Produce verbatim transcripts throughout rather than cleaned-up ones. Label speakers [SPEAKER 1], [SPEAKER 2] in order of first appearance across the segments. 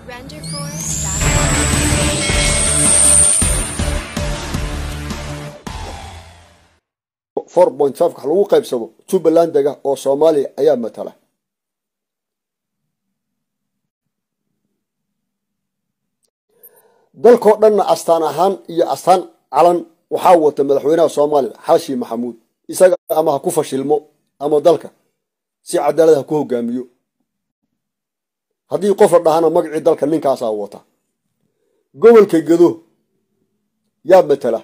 [SPEAKER 1] four point five wax lagu qaybsado Jubaland-ga oo Soomaaliya ayaa matala dalkoo dhan astaan ahaan iyo astaan calan waxa wata madaxweynaha Soomaaliya Xaashi Maxamuud isaga ama ha ku fashilmo ama dalka si cadaalad ah ku hogaamiyo haddii qof dhahana magacii dalka ninkaas ah wata gobolka Gedo yaa matala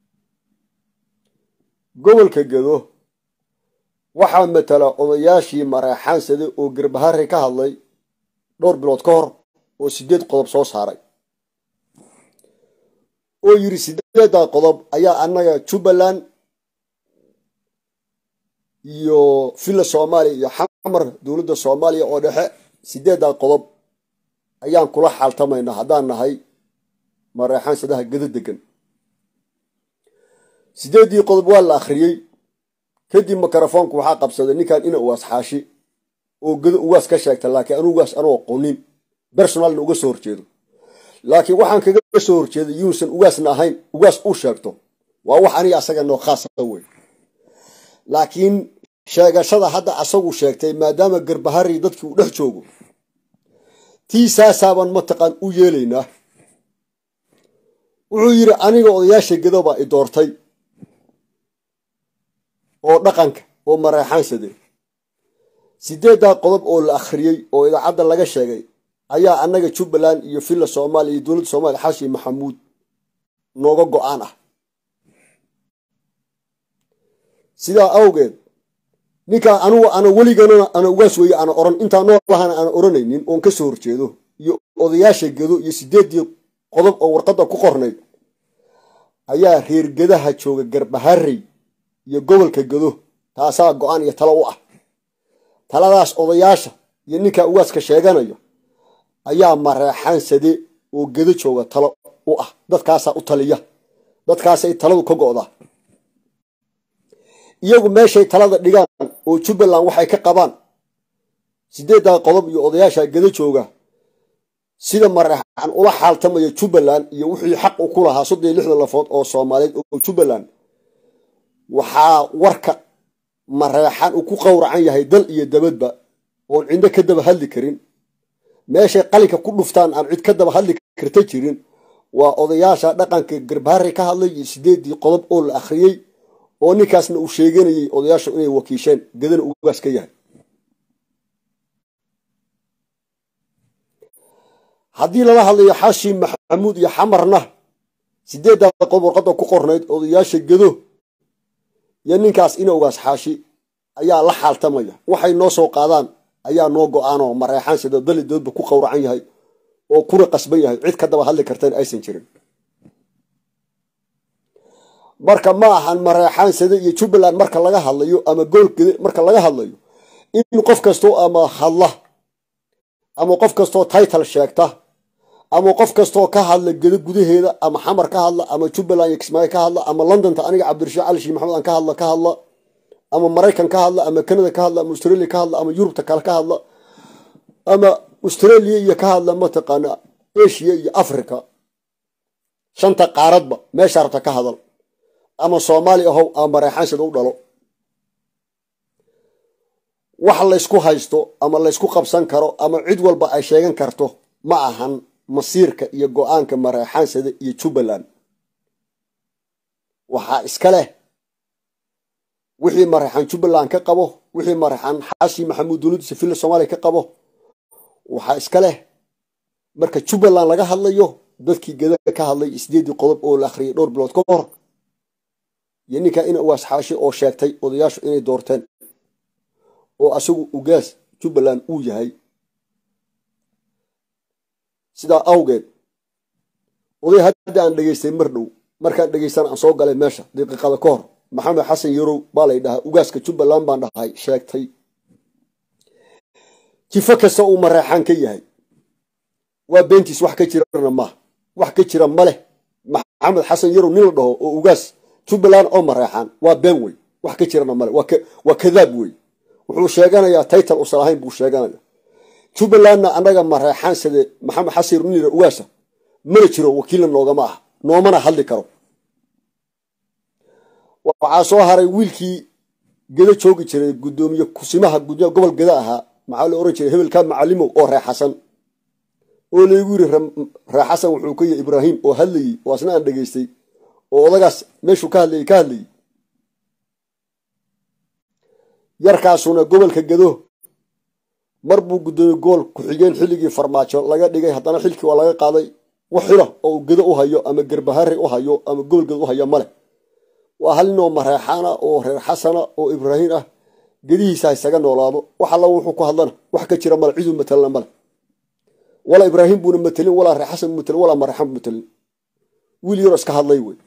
[SPEAKER 1] gobolka Gedo waxaa matala odayaashii Mareexaansade oo Garbaharre ka hadlay dhowr bilood ka hor oo sideed qodob soo saaray oo yiri sideeda qodob ayaa anaga Jubaland iyo fila Soomaaliya iyo xamar dawladda Soomaaliya oo dhexe sideeda qodob ayaan kula xaltamayna hadaan nahay Mareexaansadaha Gedo degan sideedii qodob waa la akhriyay kadib mikrofoonku waxa qabsaday ninkan ina uwaas Xaashi oo Gedo uwaas ka sheegtay laakiin anu uwaas anoo qonin personal uga soo horjeedo laakiin waxaan kaga soo horjeeday yuusan uwaasna ahayn uwaas u sheegto waa wax aniga asaga noo khaas ah way laakiin sheegashada hadda asagu sheegtay maadaama Garbaharre dadkii u dhex joogo tiisaasaban ma taqaan u yeelayna wuxuu yiri aniga odayaasha Gedo baa i doortay oo dhaqanka oo Mareexaansade sideeda qodob oo la akhriyay oo idaacada laga sheegay ayaa anaga Jubaland iyo fila Soomaaliya iyo dawladda Soomaaliya Xaashi Maxamuud nooga go'aan ah sida awgeed ninka anu ana waligeena ana ugaas weey ana oran inta noo lahaana ana oranaynin oo ka soo horjeedo iyo odayaasha Gedo iyo sideedii qodob oo warqada ku qornay ayaa reer Gedaha jooga Garbaharre iyo gobolka Gedo taasaa go'aan iyo talo u ah taladaas odayaasha iyo ninka uwaaska sheeganayo ayaa Mareexaansade oo Gedo jooga talo u ah dadkaas u taliya dadkaas ay taladu ka go'da iyagu meeshay talada dhigaan oo Jubaland waxay ka qabaan sideeda qodob iyo odayaasha Gedo jooga sida Mareexaan ula xaltamaya Jubaland iyo wixii xaq u ku lahaa saddex iyo lixdan lafood oo Soomaaliyeed oo Jubaland waxa warka Mareexaan uu ku qowracan yahay dal iyo dabadba oo cinda ka daba hadli karin meeshay qalinka ku dhuftaan aan cid ka daba hadli karta jirin waa odayaasha dhaqanka Garbaharre ka hadlay sideedii qodob oo la akhriyay oo ninkaasna uu sheeganayay odayaasha inay wakiisheen Gedana uu ugaas ka yahay haddii lala hadlayo Xaashi Maxamuud iyo xamarna sideeda qodob warqada ku qornayd odayaasha Gedo iyo ninkaas ina ugaas Xaashi ayaa la xaltamaya waxay noo soo qaadaan ayaa noo go'aano Mareexaansade dalidoodba ku qowracan yahay oo kuna qasban yahay cid ka daba hadli kartaan aysan jirin marka ma ahan Mareexaansade iyo Jubaland marka laga hadlayo ama gobolka marka laga hadlayo in qof kasto ama hadla ama qof kasto title sheegta ama qof kasto ka hadla Gedo gudaheeda ama xamar ka hadla ama Jubaland iyo Kismaayo ka hadla ama London ta aniga Cabdirashiid Cali Sheekh Maxamed aan ka hadla ka hadla ama Mareykan ka hadla ama Canada ka hadla ama Australia ka hadla ama Europe ta kale ka hadla ama Australia iyo ka hadla ma taqaana Asia iyo Africa shanta qaaradba meesha rabta ka hadal ama Soomaaliya oo ama Mareexaansade u dhalo wax la isku haysto ama la isku qabsan karo ama cid walba ay sheegan karto ma ahan masiirka iyo go'aanka Mareexaansade iyo Jubaland waxa iska leh wixii Mareexaan Jubaland ka qabo wixii Mareexaan Xaashi Maxamuud dawladda fila Soomaaliya ka qabo waxa iska leh marka Jubaland laga hadlayo dadkii Gedo ka hadlay sideedii qodob oo la akhriyay dhowr bilood ka hor iyo ninka ina uwaas Xaashi oo sheegtay odayaashu inay doorteen oo asagu ugaas Jubaland uu yahay sida awgeed oday hadda aan dhageystay mar dhow markaan dhageysan aan soo galay meesha daqiiqada ka hor Maxamed Xasan Yarow baa la yidhaahdaa ugaaska Jubaland baan dhahay sheegtay jifa kasta uu Mareexaan ka yahay waa beentiis wax ka jirana ma wax ka jira ma leh Maxamed Xasan Yarow nin la dhaho oo ugaas Jubaland oo Mareexaan waa been way wax ka jirana ma leh waa waa kadaab way wuxuu sheeganayaa title usalahayn buu sheeganayaa jubbalandna annaga mareexaan sida maxamed xasan runira ugaasa mana jiro wakiilna noogama ah noomana hadli karo waxaa soo haray wiilkii geda joogi jiray gudoomiye kusimaha gudoomiye gobol geda ahaa maxaa la oran jiray hebelka macallimo oo reexasan oo leegu yiri reexasan wuxuu ka yahay ibraahim oo hadlayay oo asna aan dhageystay oo odagaas meeshuu ka hadlayay ka hadlayay yarkaasuna gobolka gedo mar buu gudoomiye gool ku xigeen xilligii farmaajo laga dhigay haddana xilkii waa laga qaaday wax xilo oo gedo u hayo ama garbahare u hayo ama gobol gedo u hayo male waa hal noo mareexana oo reer xasana oo ibraahim ah gedihiisa isaga noolaado wax alla wuxuu ku hadlana wax ka jira mal ciidu matalan mal wala ibraahim buu matalin wala reer xasan matalin wala mareexan matalin wiil yar iska hadlay way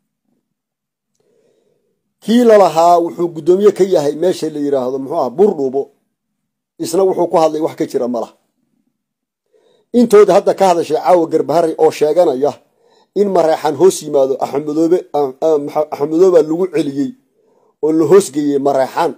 [SPEAKER 1] kii la lahaa wuxuu gudoomiye ka yahay meesha la yiraahdo muxuu ah burdhuubo isna wuxuu ku hadlay wax ka jira mala intooda hadda ka hadashay caawa garbahare oo sheeganaya in mareexan hoos yimaado axmedoobe axmedoobe lagu celiyay oo la hoos geeyay mareexan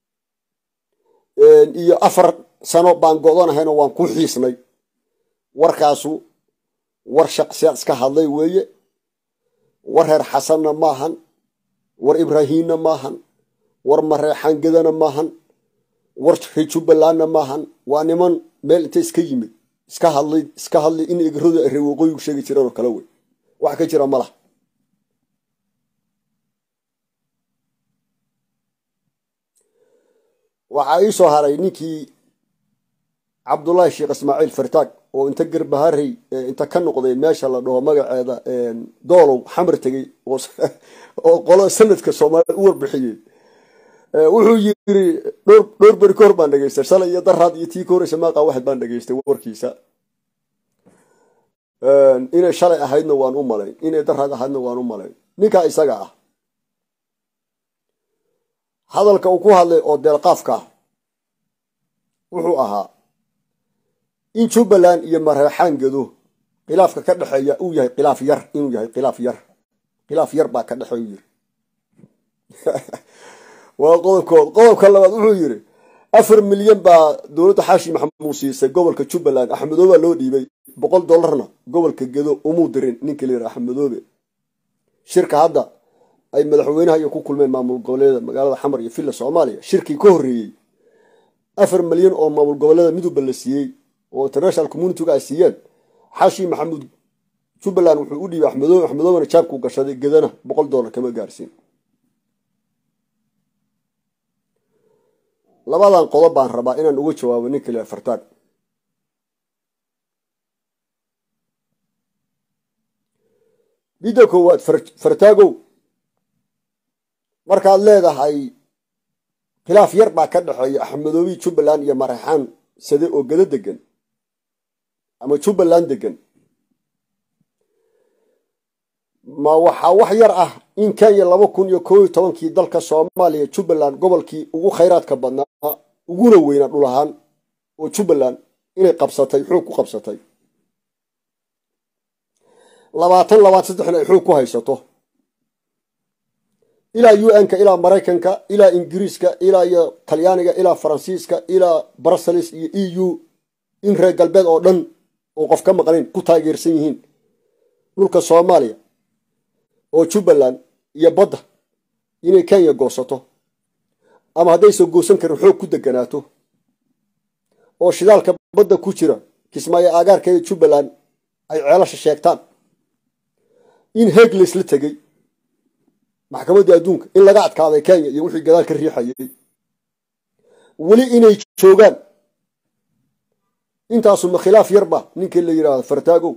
[SPEAKER 1] iyo afar sano baan go'danahayn oo waan ku xiisnay warkaasu war shaqsiyaad iska hadlay weeye war reer xasanna maahan war ibraahimna maahan war mareexan gedana maahan war jubbalandna maahan waa niman meel inta iska yimid iska hadlay iska hadlay in egradu reer waqooyigu sheegi jiraan oo kala wey wax ka jira malaha waxaa ii soo haray ninkii cabdullaahi sheekh ismaaciil fartaag oo inta garbaharey inta ka noqday meesha la dhaho magaceeda doolow xamar tegey oo qolo sanadka soomaalida u warbixiyey wuxuu yiri dhowr beri ka hor baan dhageystay shalay iyo daraad iyo tii ka horeysa maaqa waxad baan dhageystay warkiisa inay shalay ahaydna waan u malayn inay daraad ahaydna waan u malayn ninkaa isaga ah hadalka uu ku hadlay oo deelqaafka wuxuu ahaa in jubbaland iyo mareexaan gedo khilaafka ka dhexeeya uu yahay khilaaf yar inuu yahay khilaaf yar khilaaf yar baa ka dhexeeya yiri waa qodobkood qodobka labaad wuxuu yiri afar milyan baa dowladda xaashi maxamuud siisay gobolka jubbaland axmedoobe loo dhiibay boqol dollarna gobolka gedo umuu dirin ninka leeyahay axmedoobe shirka hadda ay madaxweynaha iyo ku kulmeen maamul goboleeda magaalada xamar iyo filla Soomaaliya shirkii ka horeeyay afar milyan oo maamul goboleeda midba la siiyay oo international community-ga ay siiyeen xaashi maxamuud jubbaland wuxuu u dhiibay axmedoobe axmedoobena jaabku gashaday gedana boqol dollar kama gaarsiin labadan qodob baan rabaa inaan uga jawaabo ninka leeyahay fartaag bidda koowaad fartaagow markaad leedahay khilaaf yar baa ka dhexeeya axmedoobe jubbaland iyo mareexaan sade oo gada degan ama jubbaland degan ma waxaa wax yar ah in kenya laba kun iyo koob iyo tobankii dalka soomaaliya jubbaland gobolkii ugu khayraadka badnaa uguna weynaa dhul ahaan oo jubbaland inay qabsatay xoog ku qabsatay labaatan labaatan saddexna ay xoog ku haysato ilaa u n-ka ilaa maraykanka ilaa ingiriiska ilaa iyo talyaaniga ilaa faransiiska ilaa brussels iyo e u in reer galbeed oo dhan oo qof ka maqnayn ku taageersan yihiin dhulka soomaaliya oo jubbaland iyo badda inay kenya goosato ama haddaysan goosan karin xoog ku deganaato oo shidaalka badda ku jira kismaayo aagaarkeeda jubbaland ay ceelasha sheegtaan in heeg laysla tegey maxkamadda adduunka in laga adkaaday kenya iyo wixii gadaal ka riixayay weli inay joogaan intaasu ma khilaaf yarba ninkii la yidhaahdo fartaagow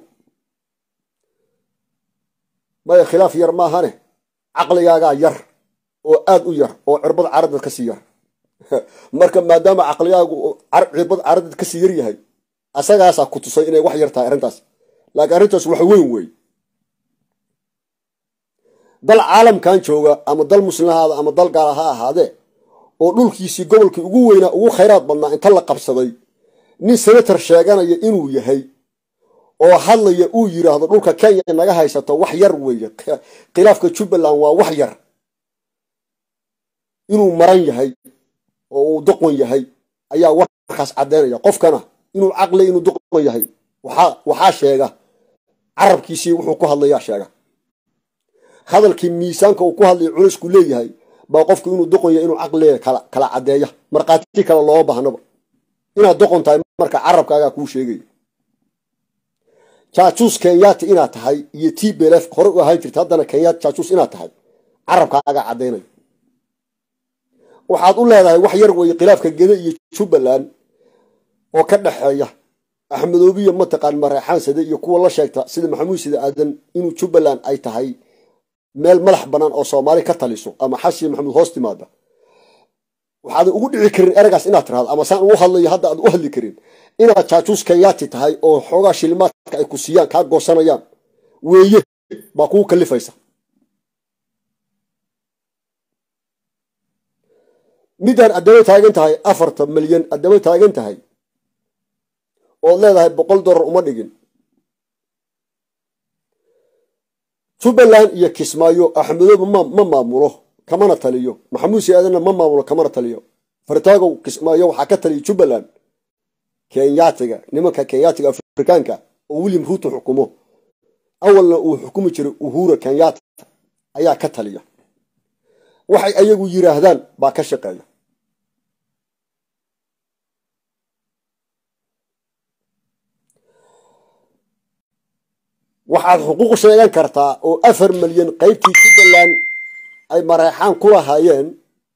[SPEAKER 1] maya khilaaf yar maahane caqligaagaa yar oo aad u yar oo cirbad caradad kasii yar marka maadaama caqligaagu cirbad caradad kasii yar yahay asagaasaa ku tusay inay wax yar tahay arrintaas laakiin arrintaas wax weyn wey dal caalamkan jooga ama dal muslimahaada ama dal gaala ha ahaadee oo dhulkiisii gobolkii ugu weynaa ugu khayraad badnaa inta la qabsaday nin senator sheeganaya inuu yahay oo hadlaya uu yiraahdo dhulka kenya naga haysato wax yar weeye khilaafka jubbaland waa wax yar inuu maran yahay oo uu doqon yahay ayaa warkaas caddeynaya qofkana inuu caqli inuu doqon yahay waxaa waxaa sheega carabkiisii wuxuu ku hadlayaa sheega hadalkii miisaanka uu ku hadlay culisku leeyahay baa qofku inuu doqon yahay inuu caqli kala kala cadeeya marqaati kala loo baahnaba inaad doqon tahay marka carabkaaga kuu sheegay jaajuus kenyaati inaad tahay iyo T B L F hore u ahaan jirtay haddana kenyaati jaajuus inaad tahay carabkaaga cadeynay waxaad u leedahay wax yar way khilaafka Gedo iyo Jubbaland oo ka dhaxeeya axmedoobiya mataqaan mareexaan sida iyo kuwa la sheegta sida maxamuud sida aadan inuu Jubbaland ay tahay meel madax banaan oo Soomaali ka taliso ama xashi maxamuud hoos timaada waxaad ugu dhici karin eragaas inaad tiraahdo ama saan ugu hadlayo hadda aad u hadli karin inaad jaajuus kenyaati tahay oo xoogaa shilmaadka ay ku siiyaan kaa goosanayaan weeye baa kuu kalifaysa midaan adaba taagan tahay afartan milyan adaba taagan tahay oo leedahay boqol dollar uma dhigin Jubbaland iyo Kismaayo Axmedoobe ma ma maamulo kamana taliyo maxamuud siyaadana ma maamulo kamana taliyo fartaago Kismaayo waxa ka taliyo Jubbaland kenyaatiga nimanka kenyaatiga afrikaanka oo William Ruto xukumo awalna uu xukumi jiray Uhuru Kenyatta ayaa ka taliya waxay ayagu yiraahdaan baa ka shaqeeya waxaad xuquuq sheegan kartaa oo afar milyan qaybtii Jubbaland ay mareexaan ku lahaayeen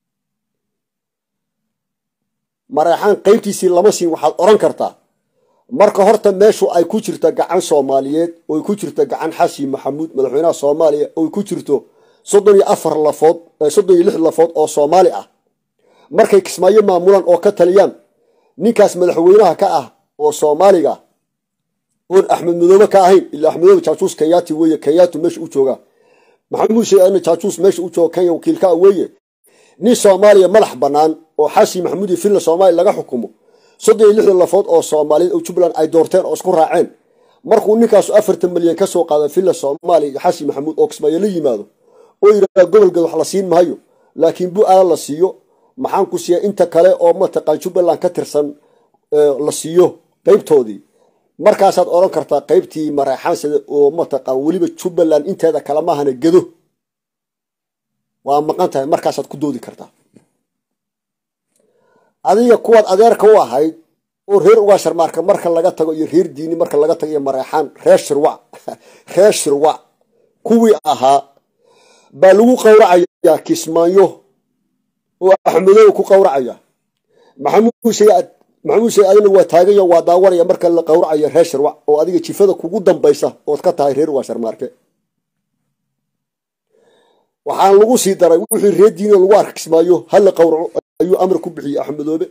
[SPEAKER 1] mareexaan qaybtiisii lama siin waxaad oran kartaa marka horta meeshu ay ku jirto gacan Soomaaliyeed oo ay ku jirto gacan xashi maxamuud madaxweynaha Soomaaliya oo ay ku jirto soddon iyo afar lafood soddon iyo lix lafood oo Soomaali ah markay Kismaayo maamulan oo ka taliyaan ninkaas madaxweynaha ka ah oo Soomaaliga oo Axmed Madoobe ka ahayn ila Axmedoobe jaajuus kenyaati weeye kenyaatu meesha u jooga maxamuud sheegay jaajuus meesha u jooga Kenya wakiilka weeye nin Soomaaliya madax banaan oo xashi maxamuud iyo filla Soomaali laga xukumo soddon iyo lix lafood oo Soomaali oo Jubbaland ay doorteen oo isku raaceen markuu ninkaas afartan milyan ka soo qaaday filla Soomaali iyo xashi maxamuud oo Kismaayo la yimaado oo yiraahdo gobolka wax la siin maayo laakiin buu ala la siiyo maxaan ku siyaa inta kale oo mataqaan Jubbaland ka tirsan la siiyo qaybtoodii markaasaad oran kartaa qaybtii mareexaan sida oo mataqaan waliba Jubbaland inteeda kala ma ahana Gedo waa maqan tahay markaasaad ku doodi kartaa adiga kuwaad adeerka u ahayd oo reer uga sharmaarka marka laga tago iyo reer diini marka laga tago iyo mareexaan reer shirwac reer shirwac kuwii ahaa baa lagu qowracayaa Kismaayo oo Axmedoobe ku qowracaya maxamuud sheegay maxamuud sheegay waa taagayo waa daawanaya marka la qowracayo reer shirwac oo adiga jifada kugu dambaysa oo ka tahay reer uga sharmaarka waxaan lagu sii daray wixii reer diini lagu arko Kismaayo hal qowraco ayuu amar ku bixiyay Axmedoobe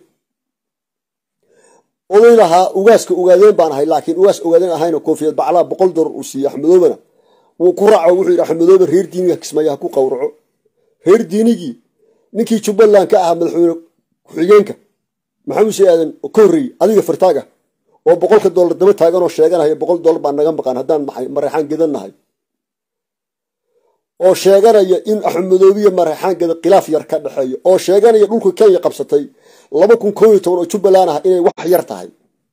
[SPEAKER 1] oday lahaa ugaaska ogaadeen baan ahay laakiin ugaas ogaadeen ahayna koofiyad baclaa boqol dollar uu siiyay Axmedoobena wuu ku raaco wuxuu yiri Axmedoobe reer diiniga Kismaayo ku qowraco reer diinigii ninkii Jubbaland ka ah madaxweyne ku-xigeenka maxamuud sheegan oo korri adiga fartaaga oo boqolka dollar daba taagan oo sheeganaya boqol dollar baan naga maqan hadaan mareexaan gedanahay oo sheeganaya in Axmedoobe iyo mareexaan geda khilaaf yar ka dhaxeeyo oo sheeganaya dhulka Kenya qabsatay laba kun iyo toban oo Jubbaland ah inay wax yar tahay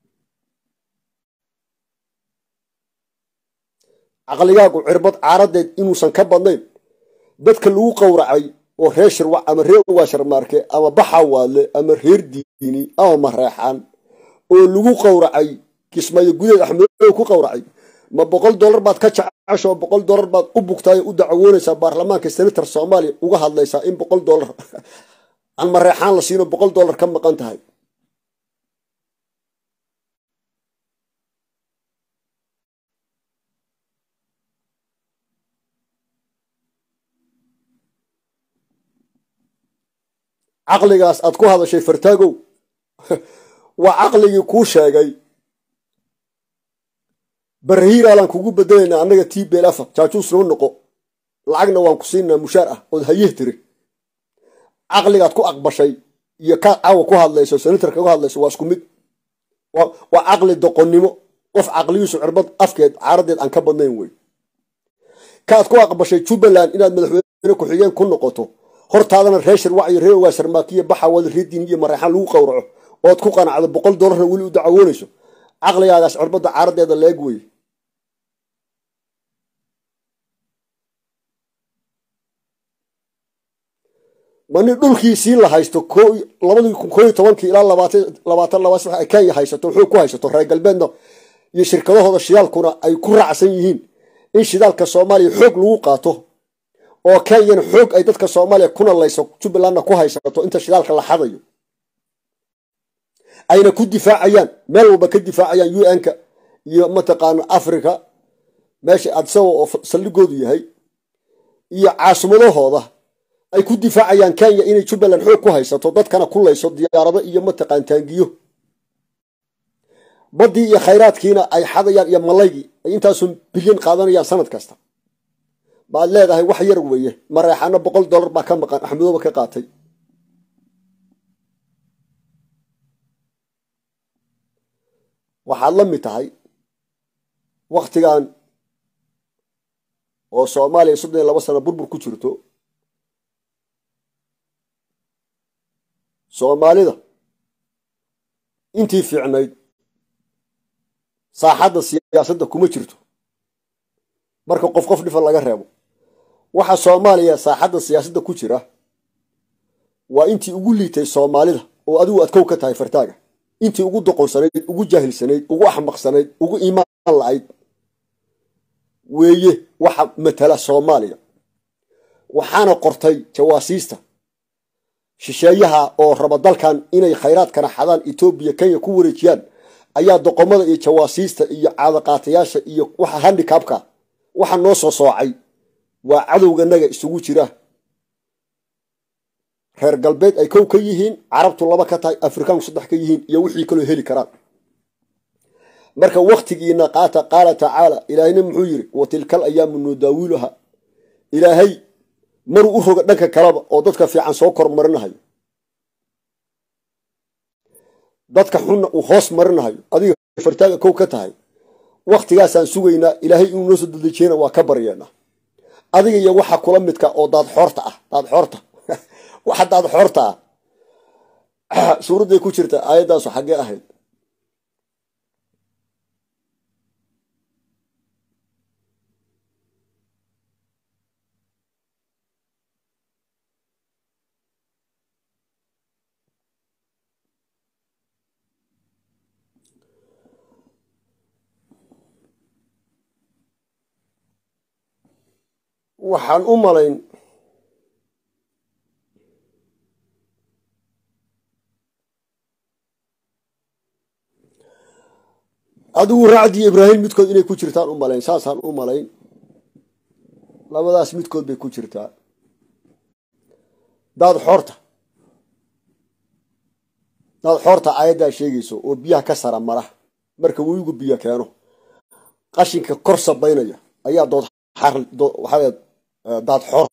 [SPEAKER 1] aqligaagu cirbad caaradeed inuusan ka badnayn dadka lagu qowracay oo reer shirwac ama reer uga sharmaarke ama baxawaale ama reer diini ama mareexaan oo lagu qowracay Kismaayo gudaha Axmedoobe ku qowracay ma boqol dollar baad ka jacasho boqol dollar baad u bugtay u dacawoonaysa baarlamaanka senator Soomaaliya uga hadlaysa in boqol dollar aan mareexaan la siino boqol dollar ka maqan tahay caqligaas aad ku hadashay fartaagow waa caqligii kuu sheegay barhiiraalan kugu bedelayna annaga T B L F jaajuus noo noqo lacagna waan ku siinaa mushaar ah oo hay'ad tiri caqligaad ku aqbashay iyo ka caawa ku hadlayso senatorka ku hadlayso waa isku mid waa caqli doqonnimo qof caqligiisu cirbad afkeed caaradeed aan ka badnayn way kaad ku aqbashay Jubbaland inaad madaxweyne ku xigeen ku noqoto hortaadana reer shirwac iyo reer uga sharmaakiye baxa wada reer diin iyo mareexaan lagu qowraco oo aad ku qanacdo boqol dollar wali u dacawoonayso caqligaagaas cirbadda caaradeeda leeg wey. mani dhulkiisii la haysto labadii kun koob iyo tobankii ilaa labaatan labaatan labaas waxa ay Kenya haysato wuxuu ku haysato reer galbeedna iyo shirkadahooda shidaalkuna ay ku raacsan yihiin in shidaalka Soomaaliya xoog lagu qaato oo Kenya xoog ay dadka Soomaaliya kuna layso Jubalandna ku haysato inta shidaalka la xadayo ayna ku difaacayaan meel walba ka difaacayaan U N-ka iyo mataqaan Afrika meesha adsaw oo saldhigoodu yahay iyo caasimadahooda ay ku difaacayaan Kenya inay Jubaland xoog ku haysato dadkana ku layso diyaarado iyo mataqaan taangiyo badii iyo khayraadkiina ay xadayaan iyo malaygi ay intaas bilyan qaadanayaan sanad kasta baad leedahay wax yar weeye mareexana boqol dollar ba ka maqan Axmedooba ka qaatay waxaad la mid tahay waqtigan oo Soomaaliya soddon iyo laba sano burbur ku jirto Soomaalida intii fiicnayd saaxadda siyaasadda kuma jirto marka qof qof dhifan laga reebo waxa Soomaaliya saaxadda siyaasadda ku jira waa intii ugu liitay Soomaalida oo adigu adkow ka tahay fartaaga intii ugu doqonsanayd ugu jaahilsanayd ugu axmaqsanayd ugu iimaan la'ayd weeye waxa matala Soomaaliya waxaana qortay jawaasiista shisheeyaha oo raba dalkan inay khayraadkana xadaan Ethiopia Kenya ku wareejiyaan ayaa doqomada iyo jawaasiista iyo caadaqaatayaasha iyo waxa handicapka waxa noo soo soocay waa cadowganaga isugu jira reer galbeed ay kow ka yihiin carabtu laba ka tahay afrikaan saddex ka yihiin iyo wixii kale heli karaan marka waqtigiina qaata qaala tacaala ilaahina muxuu yiri wa tilkal ayaamu nudaawilaha ilaahay maru u roga dhanka kalaba oo dadka fiican soo kormarinayo dadka xun uu hoos marinayo adiga fartaaga kow ka tahay waqtigaas aan sugaynaa ilaahay inuu noo soo dadajiyana waa ka baryeena adiga iyo waxa kula midka oo daad xoorta ah daad xoorta waxa daad xoorta ah suuradda ku jirta aayadaas xagee ahayd waxaan u malayn adigu raacdi Ibraahim midkood inay ku jirtaan u malayn saasaan u malayn labadaas midkood bay ku jirtaa daad xoorta daad xoorta aayada sheegayso oo biyaha ka sara mara marka weyigu biyo keeno qashinka kor sabaynaya ayaa dood xar waxa daad xoor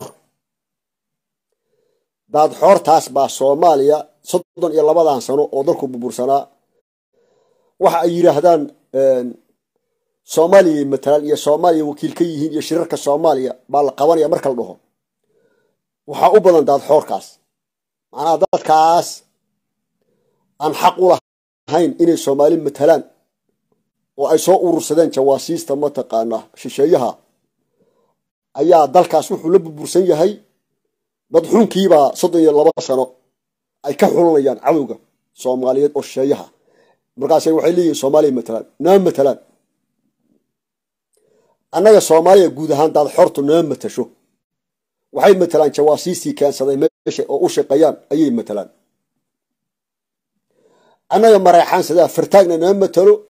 [SPEAKER 1] daad xoortaas baa Soomaaliya soddon iyo labadan sano oo dalku burbursanaa waxa ay yiraahdaan Soomaaliya matalan iyo Soomaaliya wakiil ka yihiin iyo shirarka Soomaaliya baa la qabanaya marka la dhaho waxa u badan daad xoorkaas macnaha dadkaas aan xaq u lahayn inay Soomaali matalan oo ay soo urursadeen jawaasiista mataqaana shisheeyaha ayaa dalkaas wuxuu la burbursan yahay dad xunkiiba soddon iyo laba sano ay ka xulanayaan cadowga Soomaaliyeed oo shisheeyaha markaas waxay leeyihiin Soomaaliya matalan naam matalan annaga Soomaaliya guud ahaan daad xoortu naam matasho waxay matalan jawaasiistii keensaday meesha oo u shaqeeyaan ayay matalan annaga mareexaan sida fartaagna naam matalo